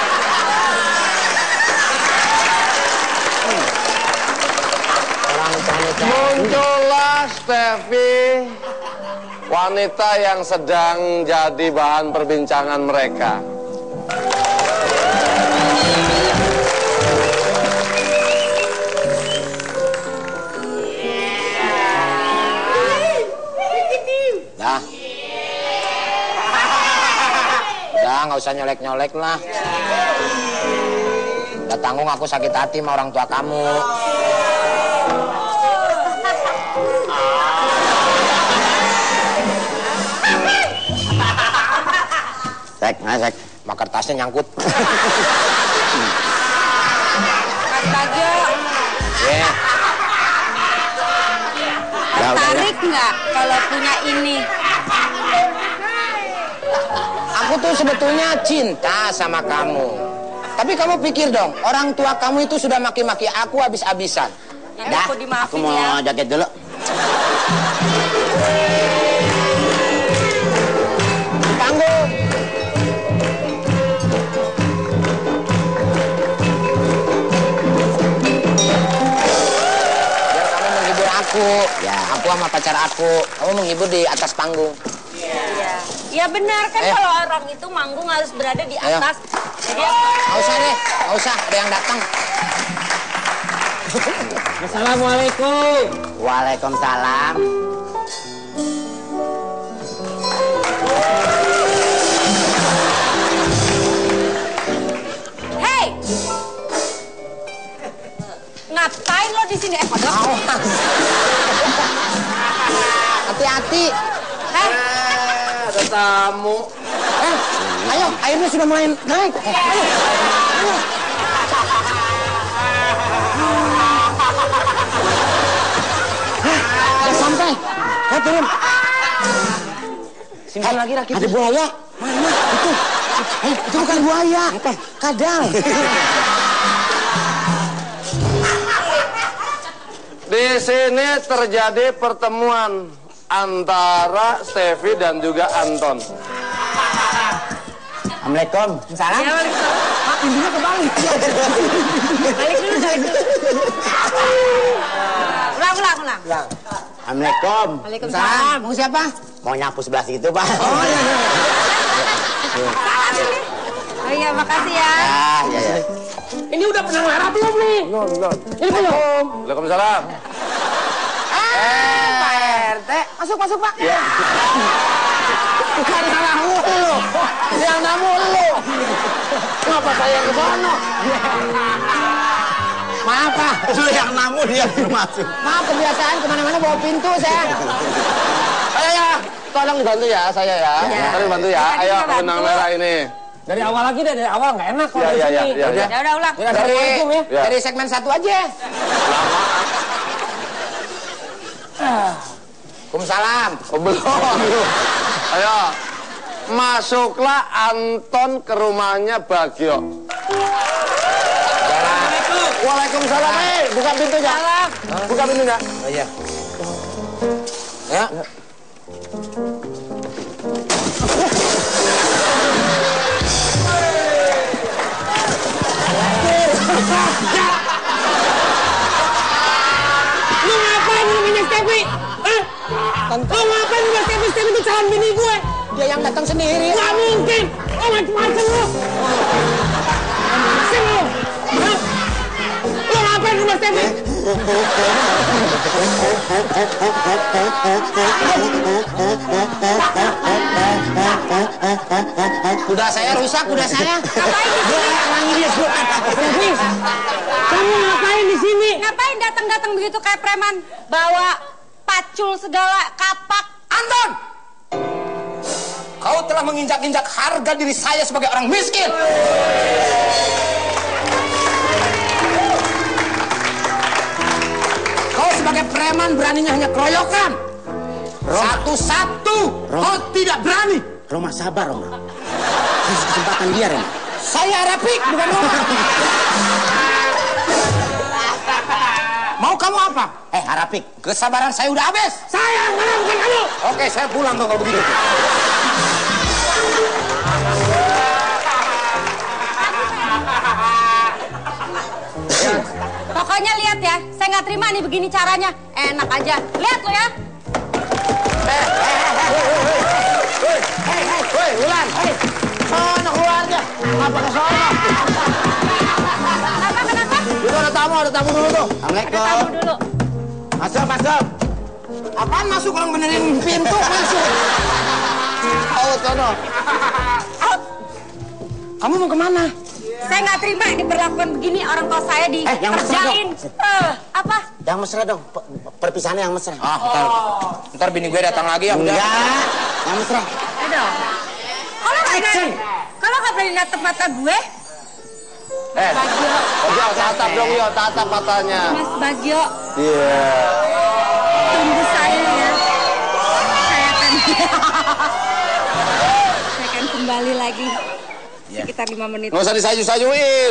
[SPEAKER 4] Orang tuanya
[SPEAKER 3] Muncullah Steffi, wanita yang sedang jadi bahan perbincangan mereka.
[SPEAKER 4] Dah. Udah, nggak usah nyolek-nyolek lah. Udah tanggung aku sakit hati sama orang tua kamu. Nah, mak kertasnya nyangkut.
[SPEAKER 8] Mas Bagio,
[SPEAKER 4] Ya.
[SPEAKER 8] tertarik nggak kalau punya ini?
[SPEAKER 4] Aku tuh sebetulnya cinta sama kamu. Tapi kamu pikir dong, orang tua kamu itu sudah maki-maki aku habis-habisan.
[SPEAKER 8] Nanti
[SPEAKER 4] Dah,
[SPEAKER 8] aku dimaafin
[SPEAKER 4] aku mau
[SPEAKER 8] ya.
[SPEAKER 4] jaket dulu. Di panggung. Biar kamu menghibur aku. Ya, aku sama pacar aku. Kamu menghibur di atas panggung.
[SPEAKER 8] Iya. Ya benar kan
[SPEAKER 4] Ayo.
[SPEAKER 8] kalau orang itu manggung harus berada di
[SPEAKER 4] Ayo.
[SPEAKER 8] atas. Jadi
[SPEAKER 4] Nggak usah deh, nggak usah. Ada yang datang.
[SPEAKER 6] Assalamualaikum.
[SPEAKER 4] Waalaikumsalam.
[SPEAKER 8] Hey! Ngapain lo di sini? Eh, kodok.
[SPEAKER 4] Awas. Hati-hati.
[SPEAKER 8] Hei,
[SPEAKER 3] Ada tamu.
[SPEAKER 4] Eh, ayo, airnya sudah mulai naik. Eh, ayo, ayo. Hah, udah sampai. Ayo turun.
[SPEAKER 6] Simpan lagi rakit.
[SPEAKER 4] Ada buaya. Mana? Itu. Eh, itu bukan buaya. Apa? Kadal.
[SPEAKER 3] Di sini terjadi pertemuan antara Steffi dan juga Anton.
[SPEAKER 4] Assalamualaikum. Salam.
[SPEAKER 8] ya balik dulu.
[SPEAKER 4] Pak, pintunya kebalik.
[SPEAKER 8] Balik dulu, balik dulu. Ulang, ulang, ulang.
[SPEAKER 4] Assalamualaikum.
[SPEAKER 8] Waalaikumsalam.
[SPEAKER 4] Mau siapa? Mau nyapu sebelah situ, Pak.
[SPEAKER 8] Oh iya, iya. Oh iya, makasih ya.
[SPEAKER 4] Ah, iya, iya.
[SPEAKER 6] Ini udah pernah merah belum nih?
[SPEAKER 3] Belum, belum.
[SPEAKER 6] Ini belum.
[SPEAKER 3] Waalaikumsalam.
[SPEAKER 4] Eh, Pak R T. Masuk, masuk, Pak.
[SPEAKER 3] Ya.
[SPEAKER 4] Bukan salahmu lu. Yang namu lu. Kenapa saya yang ke sono? Maaf, Pak. Lu yang namu, dia yang masuk. Maaf, kebiasaan kemana-mana bawa pintu saya.
[SPEAKER 3] Ayo ya, tolong bantu ya saya ya.
[SPEAKER 8] Ya.
[SPEAKER 3] Tolong bantu ya.
[SPEAKER 8] Tadi
[SPEAKER 3] Ayo
[SPEAKER 8] kita bantu.
[SPEAKER 3] benang merah ini.
[SPEAKER 6] Dari awal lagi deh, dari awal nggak enak kalau
[SPEAKER 3] Ya,
[SPEAKER 6] di
[SPEAKER 3] ya,
[SPEAKER 6] sini.
[SPEAKER 3] ya, ya, ya.
[SPEAKER 8] Ya udah, ulang.
[SPEAKER 6] Dari,
[SPEAKER 4] Dari,
[SPEAKER 3] Ya.
[SPEAKER 4] dari segmen satu aja. Waalaikumsalam.
[SPEAKER 3] Oh, belum. Ayo. Masuklah Anton ke rumahnya Bagio. Waalaikumsalam. Eh, buka pintunya. Buka pintunya.
[SPEAKER 4] Oh iya. Ya.
[SPEAKER 6] Lu ngapain lu minyak Steffi? Eh? Lu ngapain minyak Steffi? Steffi itu calon bini gue.
[SPEAKER 4] Dia yang datang sendiri.
[SPEAKER 6] Nggak mungkin. Oh macem-macem lu. Macem lu. Hah? Lu ngapain rumah Steffi?
[SPEAKER 4] Kuda saya rusak, kuda saya.
[SPEAKER 8] Ngapain di sini?
[SPEAKER 6] Steffi, kamu ngapain di sini?
[SPEAKER 8] Ngapain datang-datang begitu kayak preman? Bawa pacul segala, kapak.
[SPEAKER 4] Anton! Kau telah menginjak-injak harga diri saya sebagai orang miskin. Kau sebagai preman beraninya hanya keroyokan. Satu-satu kau tidak berani.
[SPEAKER 5] Roma sabar, Roma. Kasih kesempatan dia, Roma.
[SPEAKER 4] Saya Rapik, bukan Roma. Mau kamu apa? Eh, Harapik, kesabaran saya udah habis.
[SPEAKER 6] Saya mana bukan kamu.
[SPEAKER 4] Oke, saya pulang dong kalau begitu.
[SPEAKER 8] Pokoknya lihat ya, saya nggak terima nih begini caranya. Enak aja. Lihat lo ya.
[SPEAKER 4] Woi, Wulan, hei. Sono keluar aja. Apa ke sono?
[SPEAKER 8] Kenapa, kenapa?
[SPEAKER 4] Itu ada tamu, ada tamu dulu tuh.
[SPEAKER 8] Ada tamu dulu.
[SPEAKER 4] Masuk, masuk. Apaan masuk? Orang benerin pintu masuk. Out, sono. Out. Kamu mau kemana?
[SPEAKER 8] Saya nggak terima diperlakukan begini orang tua saya
[SPEAKER 5] Eh, yang mesra
[SPEAKER 8] dikerjain. Eh, apa?
[SPEAKER 5] Yang mesra dong, pe- perpisahannya yang mesra.
[SPEAKER 4] Ah, ntar, ntar bini gue datang lagi ya udah.
[SPEAKER 5] Enggak, yang mesra.
[SPEAKER 8] Aduh. Kalau nggak berani, kalau berani natap mata gue?
[SPEAKER 3] Eh,
[SPEAKER 8] Bagio.
[SPEAKER 3] Bagio, tatap dong, yo, tatap matanya.
[SPEAKER 8] Mas Bagio,
[SPEAKER 3] Iya.
[SPEAKER 8] tunggu saya ya. Saya akan saya akan kembali lagi sekitar lima menit.
[SPEAKER 3] Nggak usah disayu-sayuin.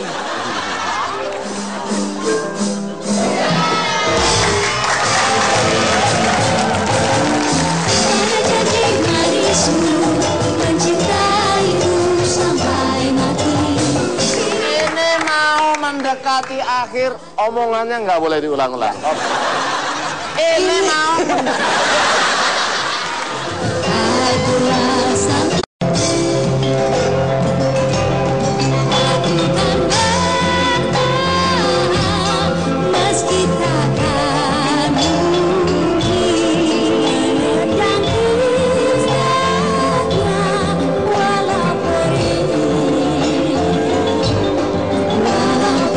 [SPEAKER 2] Pada janji manismu mencintaimu sampai mati.
[SPEAKER 3] Ini mau mendekati akhir, omongannya nggak boleh diulang-ulang. Ini mau
[SPEAKER 2] Aku rasa aku kan bertahan meski takkan mungkin dan kisahnya walau perih walau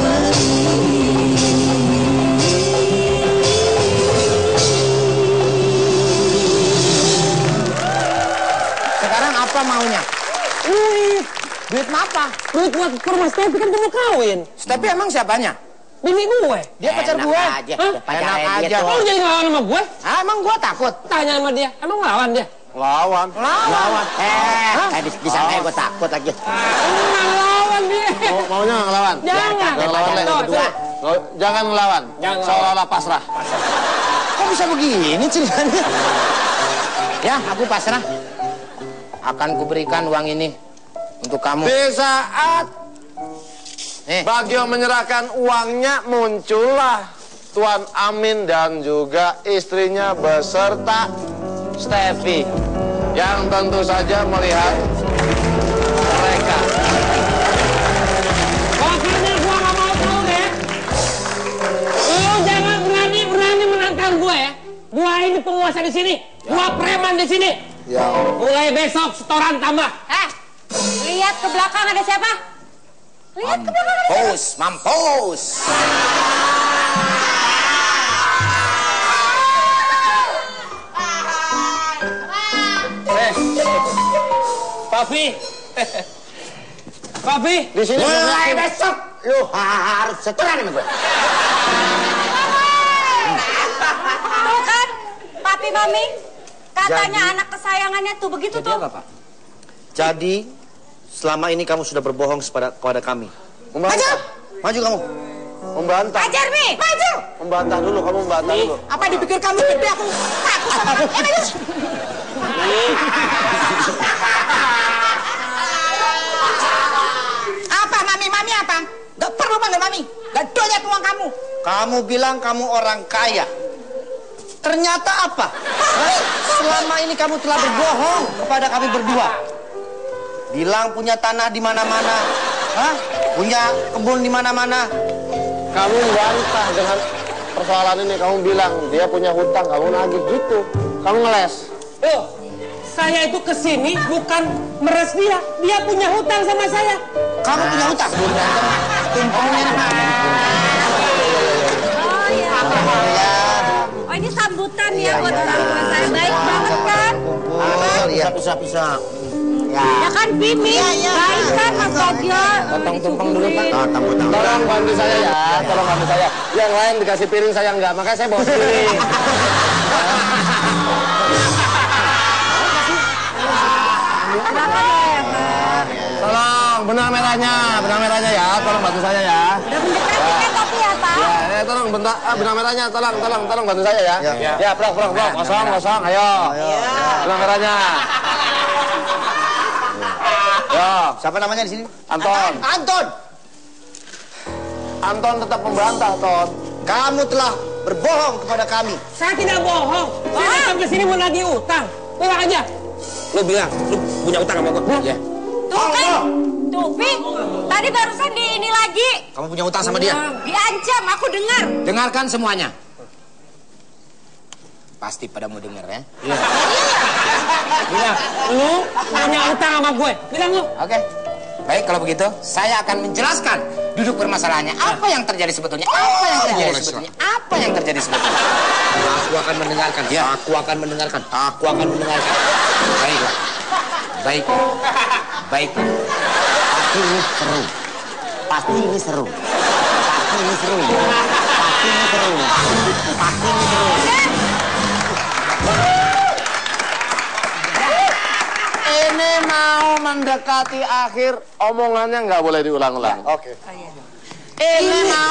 [SPEAKER 4] Sekarang apa maunya?
[SPEAKER 6] Duit.
[SPEAKER 4] Duit apa?
[SPEAKER 6] Duit buat ke rumah Stepi kan mau kawin.
[SPEAKER 4] Tapi emang siapanya?
[SPEAKER 6] Bini gue.
[SPEAKER 4] Dia pacar
[SPEAKER 5] Enak
[SPEAKER 4] gue.
[SPEAKER 5] aja,
[SPEAKER 6] Hah?
[SPEAKER 5] pacar
[SPEAKER 4] Enak
[SPEAKER 5] dia
[SPEAKER 4] aja.
[SPEAKER 5] tuh.
[SPEAKER 6] Oh, lu jadi ngelawan sama gue?
[SPEAKER 4] Ah, emang gue takut.
[SPEAKER 6] Tanya sama dia. Emang ngelawan dia?
[SPEAKER 3] lawan.
[SPEAKER 4] Lawan.
[SPEAKER 5] Eh, tadi di sana gue takut lagi.
[SPEAKER 6] Enggak ngelawan dia.
[SPEAKER 3] Mau, maunya nggak ngelawan?
[SPEAKER 6] Jangan.
[SPEAKER 3] Nggak ngelawan, Le.
[SPEAKER 6] Tuh,
[SPEAKER 5] berdua.
[SPEAKER 6] tuh.
[SPEAKER 3] Nggak- Jangan ngelawan.
[SPEAKER 6] Jangan
[SPEAKER 3] Seolah-olah pasrah.
[SPEAKER 4] Kok bisa begini ceritanya? Ya, aku pasrah. Akan kuberikan uang ini untuk kamu.
[SPEAKER 3] Di saat
[SPEAKER 4] Nih,
[SPEAKER 3] Bagio menyerahkan uangnya, muncullah Tuan Amin dan juga istrinya beserta Stevi yang tentu saja melihat mereka.
[SPEAKER 6] Pokoknya gua nggak mau tahu deh. Lu jangan berani-berani menantang gue ya. Gua ini penguasa di sini. Gua preman di sini.
[SPEAKER 3] Ya,
[SPEAKER 6] Mulai besok setoran tambah.
[SPEAKER 8] Eh, lihat ke belakang ada siapa? Lihat ke belakang ada siapa?
[SPEAKER 4] mampus, mampus.
[SPEAKER 6] Eh, Papi. Papi.
[SPEAKER 3] di sini
[SPEAKER 5] Mulai besok lu harus setoran sama gue.
[SPEAKER 8] Tuh kan, papi mami. Katanya anak kesayangannya tuh begitu tuh.
[SPEAKER 5] Pak? Jadi selama ini kamu sudah berbohong kepada kepada kami.
[SPEAKER 3] membantah,
[SPEAKER 5] Maju kamu.
[SPEAKER 3] membantah,
[SPEAKER 8] Ajar nih, maju.
[SPEAKER 3] membantah dulu, kamu membantah dulu.
[SPEAKER 8] Apa dipikir kamu gede aku takut sama kamu. Eh, maju. Apa mami, mami apa? Gak perlu panggil mami. Gak doyan uang kamu.
[SPEAKER 5] Kamu bilang kamu orang kaya. Ternyata apa? Hah? Selama ini kamu telah berbohong kepada kami berdua. Bilang punya tanah di mana-mana. Hah? Punya kebun di mana-mana.
[SPEAKER 3] Kamu membantah dengan persoalan ini, kamu bilang dia punya hutang, kamu nagih gitu. Kamu ngeles.
[SPEAKER 6] Loh, saya itu kesini bukan meres dia. Dia punya hutang sama saya.
[SPEAKER 5] Kamu punya hutang. Tumpengnya.
[SPEAKER 8] Oh iya. Oh ini sambutan ya buat orang tua saya. Baik banget kan?
[SPEAKER 5] Kumpul, ya. Pisah-pisah. Ya.
[SPEAKER 8] Ya kan Bimi, baik kan Mas Bagio?
[SPEAKER 4] Potong tumpeng dulu, Pak.
[SPEAKER 5] Tatang hutang.
[SPEAKER 3] Tolong bantu saya ya, tolong bantu saya. Yang lain dikasih piring, saya enggak, makanya saya bawa piring.
[SPEAKER 8] Kenapa ya, Pak?
[SPEAKER 3] Tolong benang merahnya, benang merahnya ya, tolong bantu saya ya.
[SPEAKER 8] Udah mendekati kan tapi ya, Pak?
[SPEAKER 3] Ya, ya tolong bentar, ah, benang merahnya, tolong, tolong, tolong bantu saya ya.
[SPEAKER 5] Ya.
[SPEAKER 3] Ya, plok, plok, plok, kosong, kosong, ayo. Benang merahnya. Yo,
[SPEAKER 5] Siapa namanya di sini?
[SPEAKER 3] Anton.
[SPEAKER 5] Anton.
[SPEAKER 3] Anton tetap membantah, Ton.
[SPEAKER 5] Kamu telah berbohong kepada kami.
[SPEAKER 6] Saya tidak bohong. Saya datang ke sini mau nagih utang. Bilang aja. Lu bilang, lu punya utang sama gue. Ya.
[SPEAKER 8] Tuh kan? Tuh, Bi. Tadi barusan di ini lagi.
[SPEAKER 4] Kamu punya utang sama dia?
[SPEAKER 8] Diancam, aku dengar.
[SPEAKER 4] Dengarkan semuanya. Pasti pada mau denger ya.
[SPEAKER 6] Bilang, lu punya utang sama gue. Bilang lu.
[SPEAKER 4] Oke. Baik, kalau begitu saya akan menjelaskan duduk permasalahannya. Apa yang terjadi sebetulnya? Apa yang terjadi sebetulnya? Apa yang terjadi sebetulnya? Aku akan mendengarkan. Ya. Aku akan mendengarkan. Aku akan mendengarkan. Baiklah. Baik. Baik.
[SPEAKER 5] Pasti ini seru. Pasti ini seru. Pasti ini seru. Pasti ini seru. Pasti ini seru.
[SPEAKER 3] Ini mau mendekati akhir, omongannya nggak boleh diulang-ulang.
[SPEAKER 5] Oke.
[SPEAKER 3] Ini mau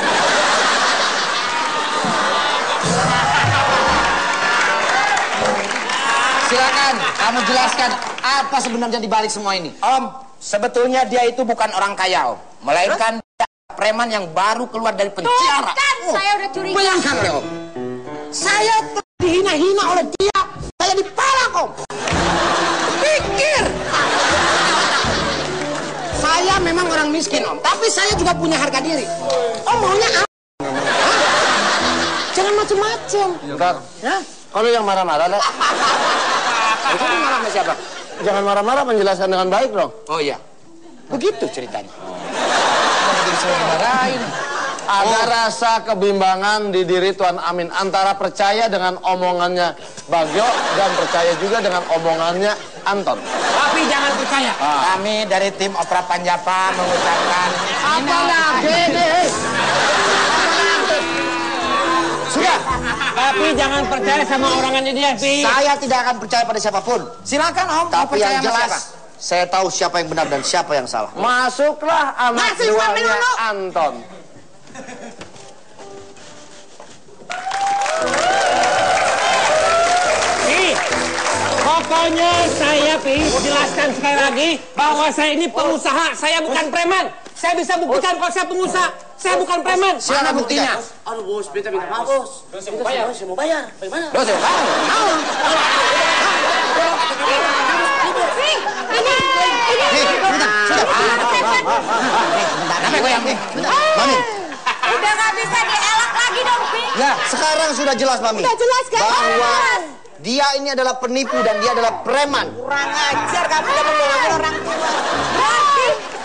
[SPEAKER 5] Silakan, kamu jelaskan apa sebenarnya dibalik semua ini.
[SPEAKER 4] Om, sebetulnya dia itu bukan orang kaya, Om. Melainkan dia preman yang baru keluar dari penjara.
[SPEAKER 2] Kan saya udah curiga.
[SPEAKER 5] Bayangkan oleh Om. Saya telah dihina-hina oleh dia. Saya dipalak, Om. Pikir. Saya memang orang miskin, Om. Tapi saya juga punya harga diri. Om maunya apa? Hah? Jangan macem-macem.
[SPEAKER 3] Bentar.
[SPEAKER 5] Ya?
[SPEAKER 3] Kalau yang marah-marah, Dek.
[SPEAKER 4] Itu marah sama siapa?
[SPEAKER 3] Jangan marah-marah, menjelaskan dengan baik dong.
[SPEAKER 4] Oh iya, begitu ceritanya.
[SPEAKER 5] Jadi saya dimarahin.
[SPEAKER 3] Ada rasa kebimbangan di diri Tuan Amin antara percaya dengan omongannya Bagio dan percaya juga dengan omongannya Anton.
[SPEAKER 6] Tapi jangan percaya.
[SPEAKER 4] Kami dari tim Opera Panjapa mengucapkan
[SPEAKER 3] Apa lagi nih?
[SPEAKER 5] Sudah.
[SPEAKER 6] Tapi jangan percaya sama orangannya dia, Pi.
[SPEAKER 5] Saya tidak akan percaya pada siapapun.
[SPEAKER 4] silakan Om. mau
[SPEAKER 5] Tapi
[SPEAKER 4] percaya
[SPEAKER 5] yang
[SPEAKER 4] sama
[SPEAKER 5] jelas,
[SPEAKER 4] siapa?
[SPEAKER 5] saya tahu siapa yang benar dan siapa yang salah.
[SPEAKER 3] Masuklah anak
[SPEAKER 5] Masih sampai
[SPEAKER 3] buahnya
[SPEAKER 5] dulu.
[SPEAKER 3] Anton.
[SPEAKER 6] Pi, pokoknya saya, Pi, jelaskan sekali lagi bahwa saya ini pengusaha, saya bukan preman. Saya bisa buktikan kalau saya pengusaha, saya bukan preman.
[SPEAKER 4] Mana buktinya?
[SPEAKER 5] Aduh bos, beta minta maaf bos. Saya mau bayar, saya mau bayar. Bagaimana?
[SPEAKER 4] Loh, siapa? Mau.
[SPEAKER 2] Pi, ini, ini.
[SPEAKER 5] Sudah.
[SPEAKER 4] Kenapa gue yang nih?
[SPEAKER 5] Mami.
[SPEAKER 2] Udah nggak bisa dielak lagi dong, Pi.
[SPEAKER 5] Ya, sekarang sudah jelas Mami.
[SPEAKER 2] Udah jelas kan?
[SPEAKER 5] Bahwa dia ini adalah penipu dan dia adalah preman.
[SPEAKER 8] Kurang ajar kamu udah membohongi orang tua.
[SPEAKER 2] Berarti.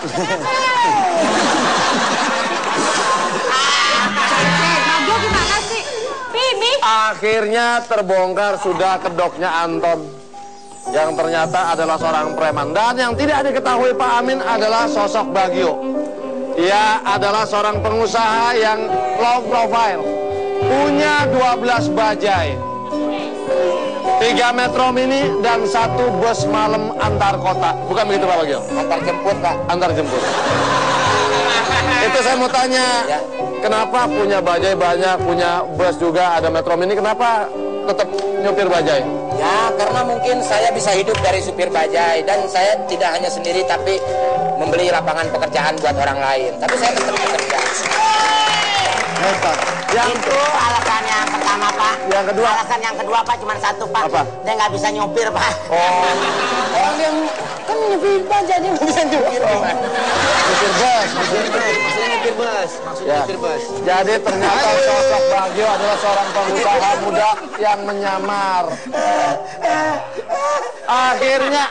[SPEAKER 2] Bagio gimana sih? Pi, Pi.
[SPEAKER 3] Akhirnya terbongkar sudah kedoknya Anton, yang ternyata adalah seorang preman. Dan yang tidak diketahui Pak Amin adalah sosok Bagio. Ia adalah seorang pengusaha yang low profile, punya dua belas bajai, tiga metro mini dan satu bus malam antar kota. Bukan begitu Pak Bagio?
[SPEAKER 4] Antar jemput, Pak.
[SPEAKER 3] Antar jemput. Itu saya mau tanya,
[SPEAKER 4] Ya.
[SPEAKER 3] kenapa punya bajai banyak, punya bus juga, ada metro mini, kenapa tetap nyupir bajai?
[SPEAKER 4] Ya, karena mungkin saya bisa hidup dari supir bajai dan saya tidak hanya sendiri tapi membeli lapangan pekerjaan buat orang lain. Tapi saya tetap bekerja.
[SPEAKER 5] Hebat.
[SPEAKER 3] Yang
[SPEAKER 8] Itu alasan yang pertama Pak.
[SPEAKER 3] Yang kedua?
[SPEAKER 8] Alasan yang kedua Pak cuma satu Pak.
[SPEAKER 3] Apa?
[SPEAKER 8] Dia nggak bisa nyopir Pak.
[SPEAKER 3] Oh,
[SPEAKER 8] Orang yang kan nyopir Pak jadi nggak bisa nyopir gimana?
[SPEAKER 3] nyupir bus, nyupir bus.
[SPEAKER 5] Maksudnya nyupir bus. Maksudnya
[SPEAKER 3] Ya.
[SPEAKER 5] nyupir bus.
[SPEAKER 3] Jadi ternyata sosok Bagio adalah seorang pengusaha muda yang menyamar. Akhirnya,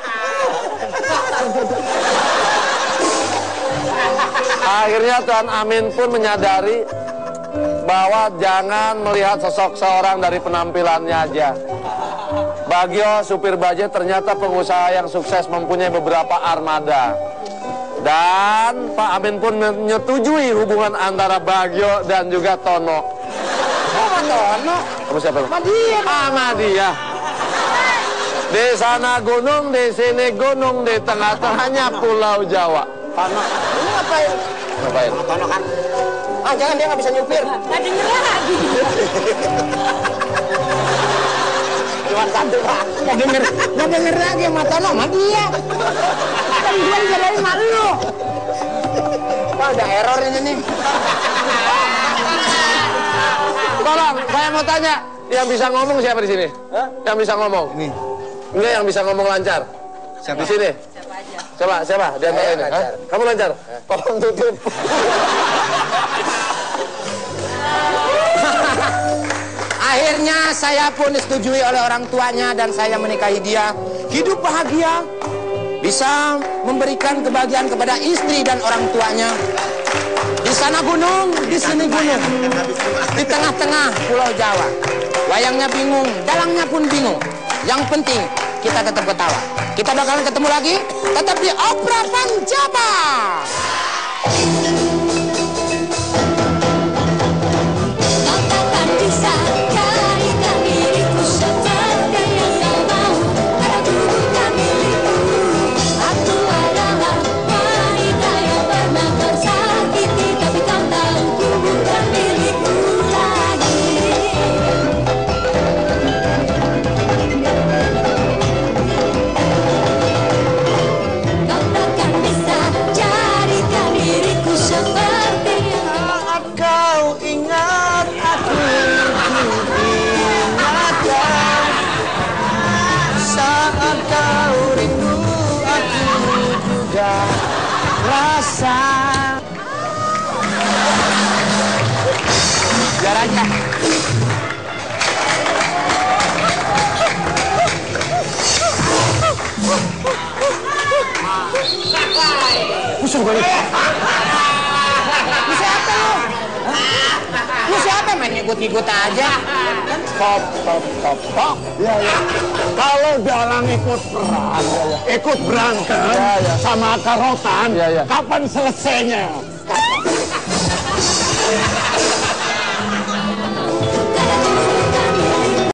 [SPEAKER 3] akhirnya Tuan Amin pun menyadari bahwa jangan melihat sosok seorang dari penampilannya aja. Bagio supir bajai ternyata pengusaha yang sukses, mempunyai beberapa armada. Dan Pak Amin pun menyetujui hubungan antara Bagio dan juga Tono.
[SPEAKER 4] Oh, Tono.
[SPEAKER 3] Kamu siapa? Madia. Ah, Madia. Di sana gunung, di sini gunung, di tengah-tengahnya Pulau Jawa.
[SPEAKER 4] Tono. Ini ngapain?
[SPEAKER 3] Ngapain?
[SPEAKER 4] Tono kan. Ah, jangan dia nggak bisa nyupir.
[SPEAKER 2] Nggak denger lagi.
[SPEAKER 4] Cuma satu, Pak. Nggak denger, nggak denger lagi sama Tono, sama dia. Kan gue dijagain sama lu. Wah, ada error ini nih.
[SPEAKER 3] Tolong, saya mau tanya, yang bisa ngomong siapa di sini? Yang bisa ngomong?
[SPEAKER 5] Ini.
[SPEAKER 3] Enggak, yang bisa ngomong lancar.
[SPEAKER 5] Siapa?
[SPEAKER 3] Di sini. Siapa aja? Coba, siapa? Di antara
[SPEAKER 4] Saya
[SPEAKER 3] ini.
[SPEAKER 4] lancar.
[SPEAKER 3] Hah? Kamu lancar? Tolong tutup.
[SPEAKER 4] Akhirnya saya pun disetujui oleh orang tuanya dan saya menikahi dia. Hidup bahagia, bisa memberikan kebahagiaan kepada istri dan orang tuanya. Di sana gunung, di sini gunung. Di tengah-tengah Pulau Jawa. Wayangnya bingung, dalangnya pun bingung. Yang penting kita tetap ketawa. Kita bakalan ketemu lagi, tetap di Opera Panjaba.
[SPEAKER 2] Katakan bisa carikan diriku seperti yang kau mau. Karena tubuh bukan milikku. Aku adalah wanita yang pernah tersakiti, tapi kau tahu ku bukan milikku lagi. Kau takkan bisa carikan diriku seperti yang
[SPEAKER 5] Saat kau ingat aku, ku ingatkan. Saat kau rindu aku juga rasa.
[SPEAKER 4] Biar aja.
[SPEAKER 5] Musuh gue.
[SPEAKER 4] Lu siapa lu? Lu siapa main ngikut-ngikut aja?
[SPEAKER 3] Stop, stop, stop, stop.
[SPEAKER 5] Iya, iya.
[SPEAKER 3] Kalau dalang ikut perang, ikut berantem sama karotan, kapan selesainya?